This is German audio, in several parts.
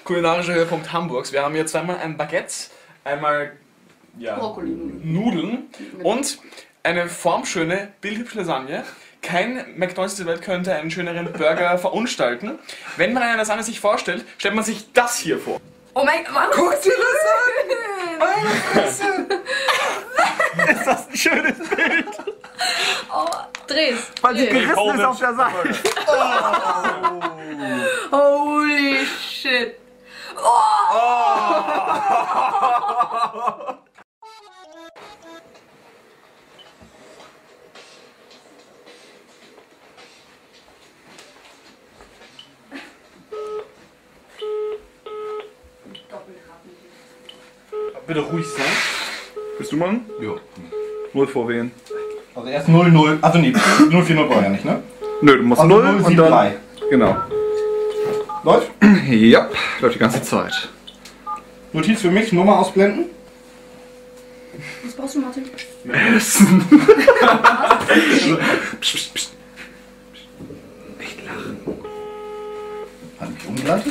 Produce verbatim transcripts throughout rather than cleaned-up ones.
kulinarischer Höhepunkt Hamburgs. Wir haben hier zweimal ein Baguette, einmal ja, Nudeln und eine formschöne, bildhübsche Lasagne. Kein McDonald's der Welt könnte einen schöneren Burger verunstalten. Wenn man eine Lasagne sich vorstellt, stellt man sich das hier vor. Oh mein Gott, guck dir das an! Meine Fresse! Ist das ein schönes Bild? Oh, dreh's. Weil sie gerissen ist auf der Seite. Oh. Holy shit. Oh. Oh. Bitte ruhig sein. Bist du machen? Ja. null vor wen? Also erst null null, also nee, null vier null brauche ich ja nicht, ne? Nö, du musst Also null null und sieben dann... drei. Genau. Läuft? Ja, läuft die ganze Zeit. Notiz für mich, Nummer ausblenden. Was brauchst du, Martin? Essen. Psst, psst, psst. Nicht lachen. Hat mich umgeleitet?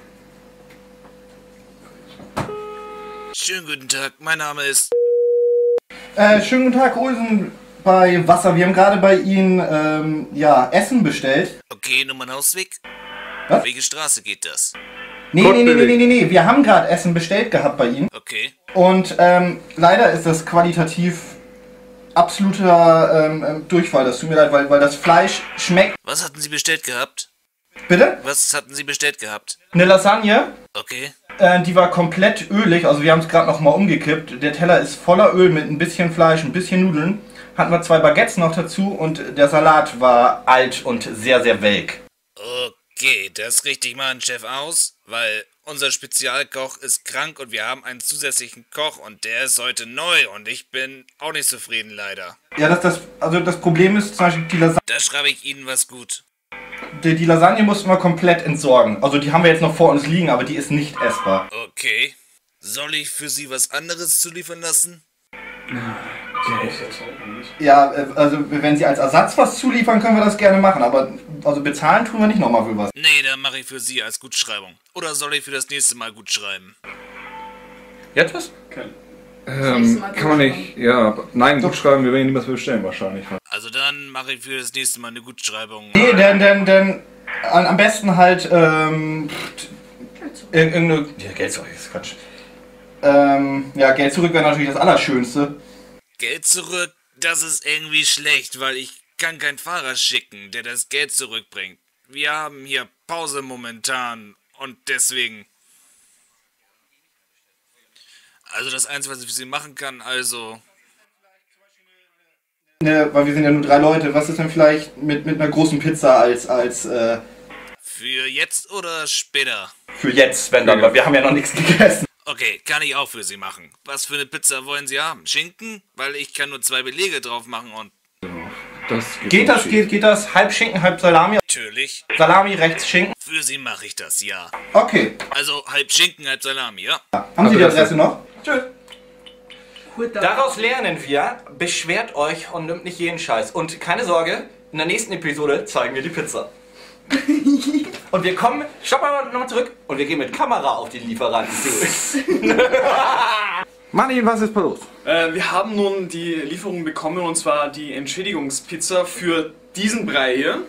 Schönen guten Tag, mein Name ist... Äh, schönen guten Tag, Olsen bei Wasser. Wir haben gerade bei Ihnen, ähm, ja, Essen bestellt. Okay, Nummernhausweg? Was? Welche Straße geht das? Nee, nee, nee, nee, nee, nee, nee. Wir haben gerade Essen bestellt gehabt bei Ihnen. Okay. Und, ähm, leider ist das qualitativ absoluter ähm, Durchfall. Das tut mir leid, weil, weil das Fleisch schmeckt. Was hatten Sie bestellt gehabt? Bitte? Was hatten Sie bestellt gehabt? Eine Lasagne. Okay. Äh, die war komplett ölig, also wir haben es gerade noch mal umgekippt. Der Teller ist voller Öl mit ein bisschen Fleisch, ein bisschen Nudeln. Hatten wir zwei Baguettes noch dazu und der Salat war alt und sehr, sehr welk. Okay, das richte ich mal an Chef aus, weil unser Spezialkoch ist krank und wir haben einen zusätzlichen Koch und der ist heute neu und ich bin auch nicht zufrieden, leider. Ja, das, das, also das Problem ist zum Beispiel die Lasagne. Da schreibe ich Ihnen was gut. Die, die Lasagne mussten wir komplett entsorgen. Also die haben wir jetzt noch vor uns liegen, aber die ist nicht essbar. Okay. Soll ich für Sie was anderes zuliefern lassen? Ja, äh, also wenn Sie als Ersatz was zuliefern, können wir das gerne machen, aber also bezahlen tun wir nicht nochmal für was. Nee, dann mache ich für Sie als Gutschreibung. Oder soll ich für das nächste Mal gut schreiben? Jetzt was? Okay. Ähm, kann man nicht, ja, nein, gut schreiben, wir werden niemals bestellen wahrscheinlich. Also dann mache ich für das nächste Mal eine Gutschreibung. Nee, denn, denn, denn am besten halt, ähm, irgendeine, ja, Geld zurück, ist Quatsch. Ähm, ja, Geld zurück wäre natürlich das Allerschönste. Geld zurück, das ist irgendwie schlecht, weil ich kann keinen Fahrer schicken, der das Geld zurückbringt. Wir haben hier Pause momentan und deswegen... Also das Einzige, was ich für Sie machen kann, also... Ne, weil wir sind ja nur drei Leute. Was ist denn vielleicht mit, mit einer großen Pizza als, als, äh... Für jetzt oder später? Für jetzt, wenn dann, weil wir haben ja noch nichts gegessen. Okay, kann ich auch für Sie machen. Was für eine Pizza wollen Sie haben? Schinken? Weil ich kann nur zwei Belege drauf machen und... Das geht geht das, geht, geht das? Halb Schinken, halb Salami? Natürlich. Salami, rechts Schinken? Für Sie mache ich das, ja. Okay. Also halb Schinken, halb Salami, ja? Ja. Haben Sie die Adresse noch? Tschüss. Daraus lernen wir, beschwert euch und nimmt nicht jeden Scheiß. Und keine Sorge, in der nächsten Episode zeigen wir die Pizza. Und wir kommen, stopp mal nochmal zurück und wir gehen mit Kamera auf den Lieferanten zu. Manni, was ist los? Äh, wir haben nun die Lieferung bekommen und zwar die Entschädigungspizza für diesen Brei hier.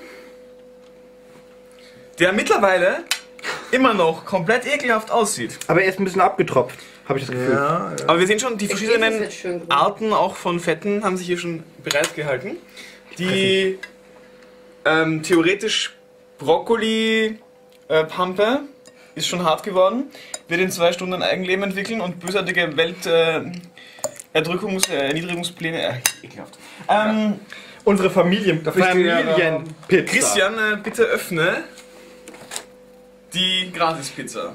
Der mittlerweile immer noch komplett ekelhaft aussieht. Aber er ist ein bisschen abgetropft, habe ich das Gefühl. Ja, ja. Aber wir sehen schon, die Jetzt verschiedenen jetzt schön grün. Arten auch von Fetten haben sich hier schon bereitgehalten. Die ähm, theoretisch Brokkoli-Pampe ist schon hart geworden, wird in zwei Stunden ein Eigenleben entwickeln und bösartige Welterdrückungs-, äh, Erniedrigungspläne. Äh, ekelhaft. Ähm, Unsere Familien, Familienpizza. Christian, äh, bitte öffne die Gratispizza.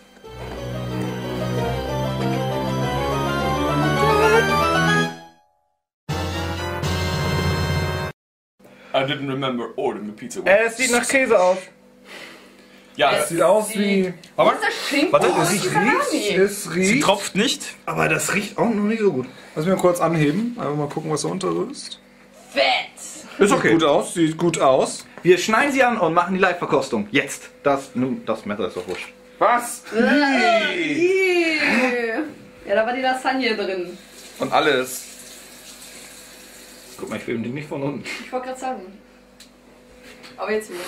I didn't remember ordering the pizza. Äh, es sieht nach Käse aus. Ja, Das sieht aus wie... aber Ist das Schinken? Warte, oder das ist Es das riecht, Salami? es sie riecht... tropft nicht. Aber das riecht auch noch nicht so gut. Lass mich mal kurz anheben, einfach mal gucken, was da unter ist. Fett! Ist okay. Sieht gut aus, sieht gut aus. Wir schneiden sie an und machen die Live-Verkostung. Jetzt. Das, nun, das Messer ist doch wurscht. Was? Ih. Ja, da war die Lasagne drin. Und alles. Guck mal, ich will den nicht von unten. Ich wollte gerade sagen. Aber jetzt wieder.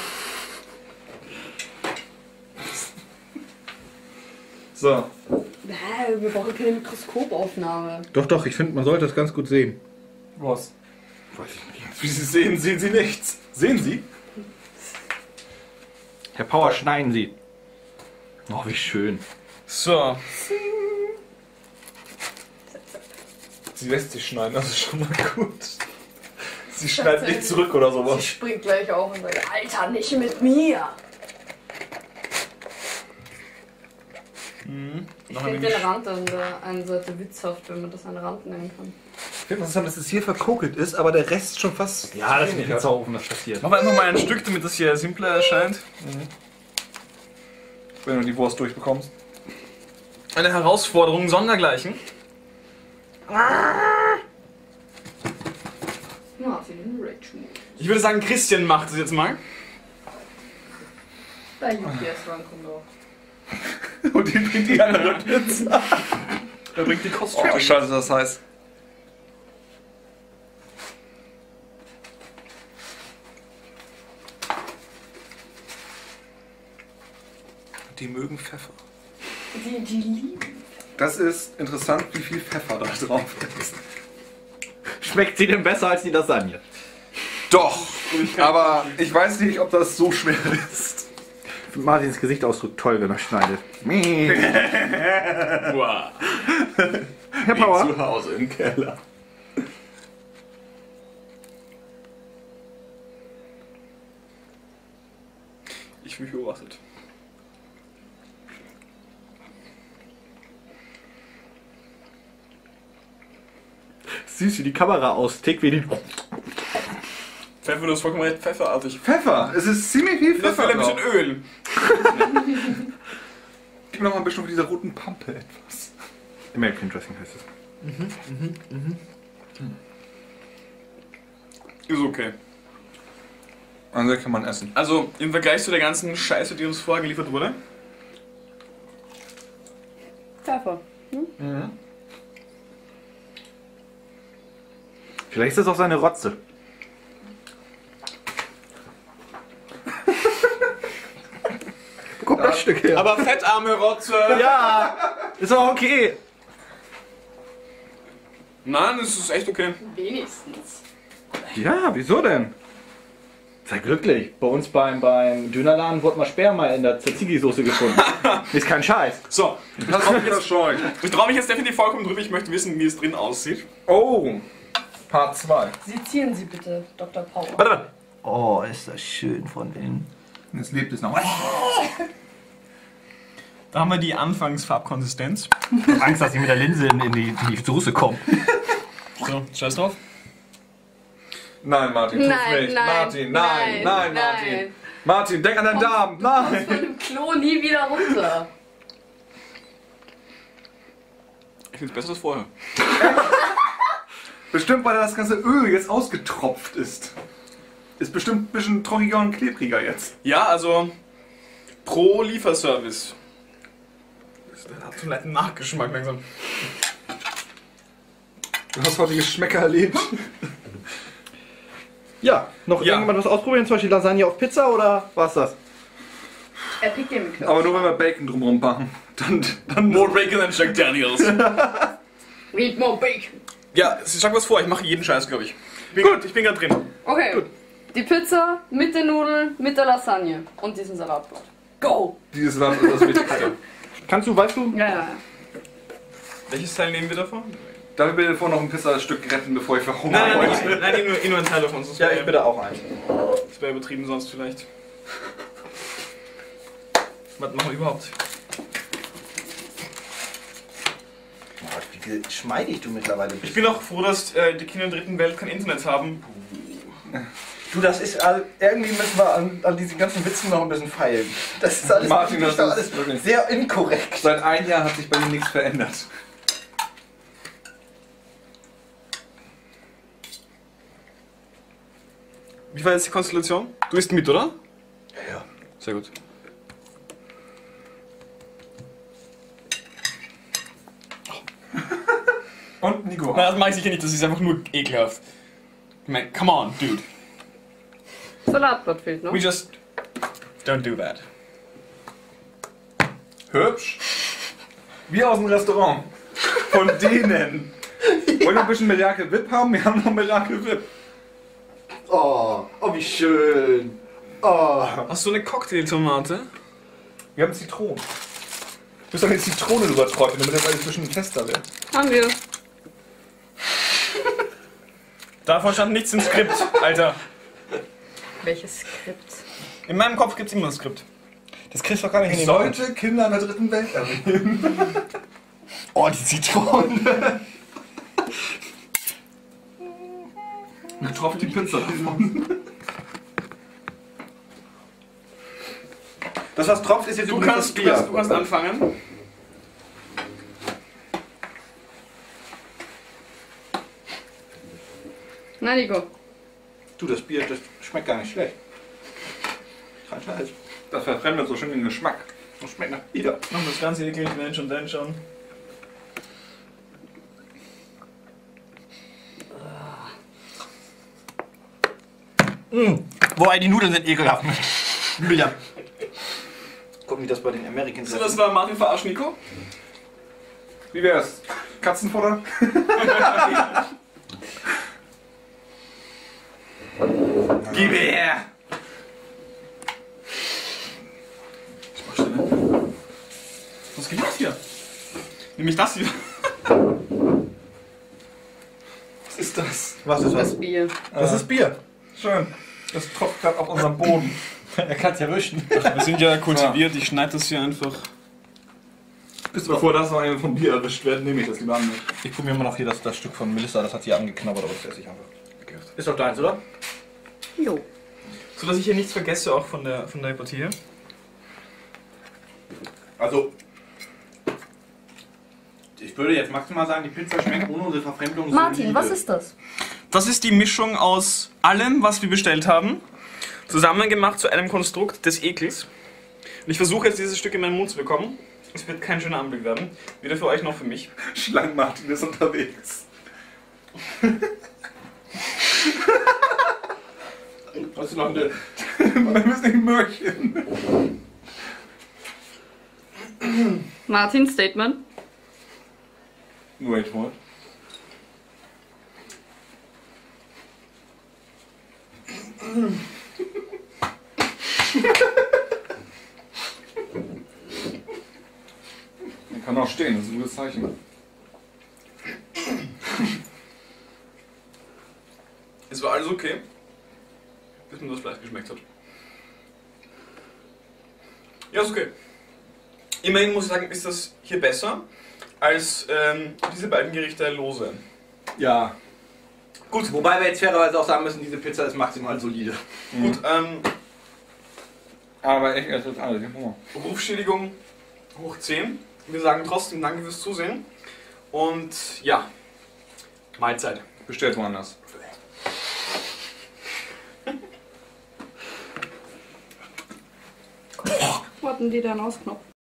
So. Nein, wir brauchen keine Mikroskopaufnahme. Doch, doch, ich finde, man sollte das ganz gut sehen. Was? Weiß ich nicht. Wie Sie sehen, sehen Sie nichts. Sehen Sie? Herr Power, schneiden Sie. Oh, wie schön. So. Sie lässt sich schneiden, das ist schon mal gut. Sie schneidet nicht zurück oder Sie sowas. springt gleich auf und sagt, Alter, nicht mit mir. Mhm. Ich finde den Rand an der einen Seite witzhaft, wenn man das einen Rand nennen kann. Ich finde interessant, dass es hier verkokelt ist, aber der Rest schon fast... Ja, das ist ein Pizzaofen, das passiert. Machen wir einfach mal ein Stück, damit das hier simpler erscheint. Wenn du die Wurst durchbekommst. Eine Herausforderung sondergleichen. Martin, Rage-Mode. Ich würde sagen, Christian macht es jetzt mal. Da U P S-Run kommt auch. Und die bringt die andere Pizza. Er bringt die Kostüm. Oh, scheiße, das heißt. Die mögen Pfeffer. Die, die lieben. Das ist interessant, wie viel Pfeffer da drauf ist. Schmeckt sie denn besser als die Lasagne? Doch, aber ich weiß nicht, ob das so schwer ist. Martins Gesichtsausdruck toll, wenn er schneidet. Wow. Herr Power. Zu Hause im Keller. Ich bin beobachtet. Süß, wie die Kamera austickt, wie die... Pfeffer, du hast vollkommen recht, pfefferartig. Pfeffer, es ist ziemlich viel Das Pfeffer will ein bisschen drauf. Öl. Gib noch mal ein bisschen von dieser roten Pampe etwas. American Dressing heißt es. Ist okay. Also kann man essen. Also im Vergleich zu der ganzen Scheiße, die uns vorher geliefert wurde. Pfeffer. Vielleicht ist das auch seine Rotze. Guck das Stück her. Aber fettarme Rotze. Ja, ist auch okay. Nein, es ist echt okay. Wenigstens. Ja, wieso denn? Sei glücklich. Bei uns beim, beim Dönerladen wurde mal Sperma in der Tzatziki-Soße gefunden. Ist kein Scheiß. So, ich Das traue ist mich, das Scheu. trau mich jetzt definitiv vollkommen drüber. Ich möchte wissen, wie es drin aussieht. Oh, Part zwei. Sezieren Sie bitte, Doktor Power. Warte, warte. Oh, ist das schön von innen. Jetzt lebt es noch. Da haben wir die Anfangsfarbkonsistenz. Ich hab Angst, dass ich mit der Linse in die, in die Soße komme. So, scheiß drauf. Nein, Martin, tu's Nein, nicht. nein, Martin, nein, nein, nein, Martin. nein. Martin, denk an deinen Darm. Nein. Von dem Klo nie wieder runter. Ich finde es besser als vorher. Bestimmt, weil das ganze Öl jetzt ausgetropft ist. Ist bestimmt ein bisschen trockiger und klebriger jetzt. Ja, also pro Lieferservice. Das hat so einen netten Nachgeschmack langsam. Du hast heute Geschmäcker erlebt. Ja, noch Ja. irgendjemand was ausprobieren? Zum Beispiel Lasagne auf Pizza oder war's das? Er pickt den mit Aber nur wenn wir Bacon drumherum machen. Dann, dann More Bacon than Jack Daniels. Need more bacon. Ja, schlag was vor, ich mache jeden Scheiß, glaube ich. Bin Gut, grad, ich bin gerade drin. Okay. Die Pizza mit den Nudeln, mit der Lasagne und diesem Salatblatt. Go! dieses Land ist das Wichtigste. Kannst du, weißt du? Ja, ja, ja. Welches Teil nehmen wir davon? Darf ich bitte vorher noch ein Pizzastück retten, bevor ich verhungere? Nein, nein, nein, nein, nein nur, nur ein Teil davon. Sonst Ja, wäre- ich bitte auch einen. Das wäre übertrieben sonst vielleicht. Was machen wir überhaupt? Oh, wie geschmeidig du mittlerweile bist. Ich bin auch froh, dass äh, die Kinder in der dritten Welt kein Internet haben. Du, das ist all, irgendwie müssen wir an, an diesen ganzen Witzen noch ein bisschen feilen. Das ist alles, Martin, das doch ist alles wirklich- sehr inkorrekt. Seit einem Jahr hat sich bei mir nichts verändert. Wie war jetzt die Konstellation? Du isst mit, oder? Ja. Sehr gut. Und Nico. Na, das mache ich sicher nicht, das ist einfach nur ekelhaft. Ich meine, come on, dude. Salatblatt fehlt noch. We just don't do that. Hübsch. Wie aus dem Restaurant. Von denen. Wollen wir ein bisschen Miracle Whip haben? Wir haben noch Miracle Whip. Oh, oh, wie schön. Oh. Hast du eine Cocktailtomate? Wir haben Zitronen. Du musst doch eine Zitrone drüber träufeln, damit das alles ein bisschen fester wird. Haben wir. Davon stand nichts im Skript, Alter. Welches Skript? In meinem Kopf gibt's immer ein Skript. Das kriegst du doch gar nicht in Ich den Mund. sollte Kinder in der dritten Welt erwähnen. Oh, die Zitrone. Getroffen die Pizza davon. Das, was tropft, ist jetzt Du übrigens kannst, das du Bier. kannst, du kannst anfangen. Na, Nico. Du, das Bier, das schmeckt gar nicht schlecht. Kein Scheiß. Das verfremdet so schön den Geschmack. Das schmeckt nach Bier. Machen das Ganze eklig, wenn schon, dann schon. Mmh. Wobei, die Nudeln sind ekelhaft. Bier. Gucken, wie das bei den Americans So, das war Martin verarscht, Nico. Wie wär's? Katzenfutter? Gib her! Was geht das hier? Nämlich das hier. Was ist das? Was ist Das Bier. Das ist Bier. Schön. Das tropft gerade auf unserem Boden. Er kann es ja wischen. Wir sind ja kultiviert, ich schneide das hier einfach. Bis bevor das noch eine vom Bier erwischt wird, nehme ich das lieber an. Ich probiere immer noch hier das, das Stück von Melissa, das hat sie angeknabbert, aber das esse ich einfach. Ist doch deins, oder? Jo. So dass ich hier nichts vergesse, auch von der, von der Partie. Also, ich würde jetzt maximal sagen, die Pizza schmeckt ohne unsere Verfremdung Martin, solide. was ist das? Das ist die Mischung aus allem, was wir bestellt haben, zusammengemacht zu einem Konstrukt des Ekels. Und ich versuche jetzt dieses Stück in meinen Mund zu bekommen. Es wird kein schöner Anblick werden. Weder für euch noch für mich. Schlangen Martin ist unterwegs. Was ist noch eine... Wir müssen nicht Möhrchen. Martin, Statement. Wait, what? Man kann auch stehen, das ist ein gutes Zeichen. Es war alles okay, bis mir das Fleisch geschmeckt hat. Ja, ist okay. Immerhin muss ich sagen, ist das hier besser als ähm, diese beiden Gerichte lose. Ja. Gut, Wobei wir jetzt fairerweise auch sagen müssen, diese Pizza ist maximal solide. gut. Ähm, Aber ich esse das alles. Ich hab Hunger. Rufschädigung hoch zehn. Wir sagen trotzdem danke fürs Zusehen. Und ja, Mahlzeit. Bestellt woanders. Wo hatten die dann ausknopf?